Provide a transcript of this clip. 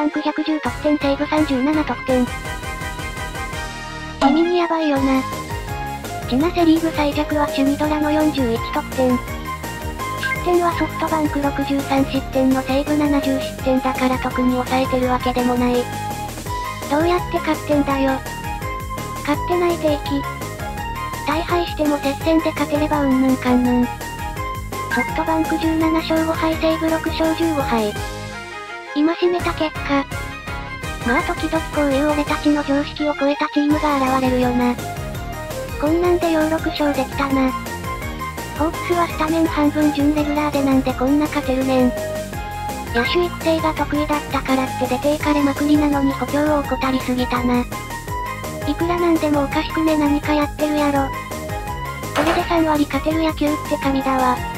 バンク110得点西武37得点。地味にやばいよな。ちなセリーグ最弱はシュミドラの41得点。失点はソフトバンク63失点の西武70失点だから特に抑えてるわけでもない。どうやって勝ってんだよ。勝ってない定期。大敗しても接戦で勝てればうんぬんかんぬん。ソフトバンク17勝5敗西武6勝15敗。今締めた結果。まあ時々こういう俺たちの常識を超えたチームが現れるよな。こんなんでよう6勝できたな。ホークスはスタメン半分準レギュラーでなんでこんな勝てるねん。野手育成が得意だったからって出ていかれまくりなのに補強を怠りすぎたな。いくらなんでもおかしくね何かやってるやろ。これで3割勝てる野球って神だわ。